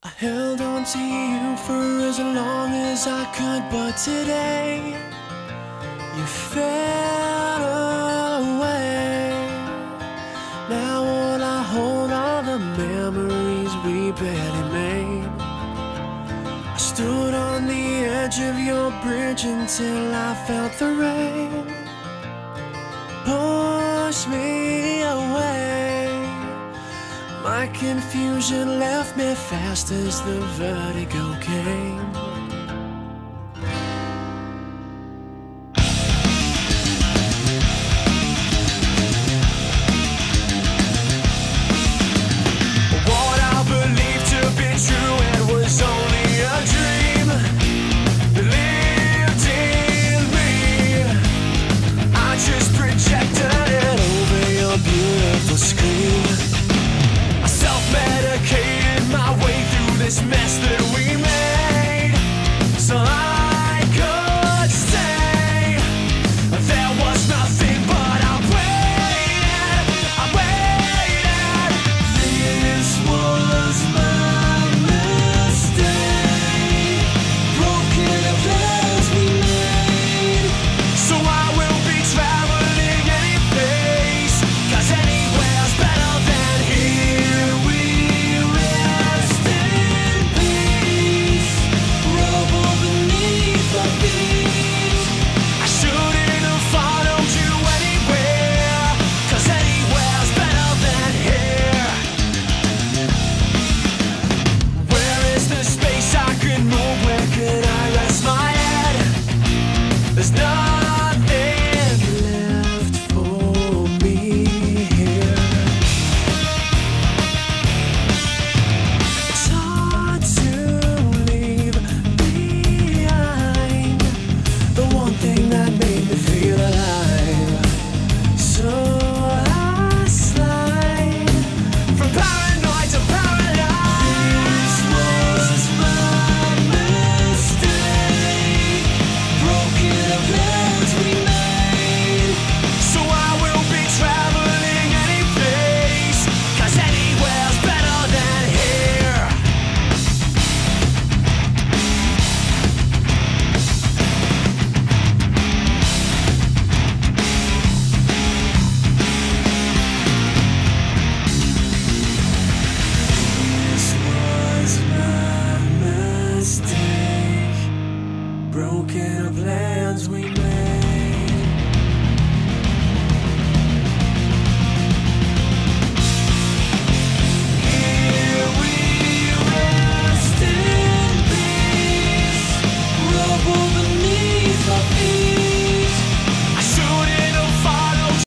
I held on to you for as long as I could, but today you fell away. Now all I hold are the memories we barely made. I stood on the edge of your bridge until I felt the rain push me away. My confusion left me fast as the vertigo came. What I believed to be true, it was only a dream that lived in me. I just projected it over your beautiful screen. Self-medicated my way through this mess that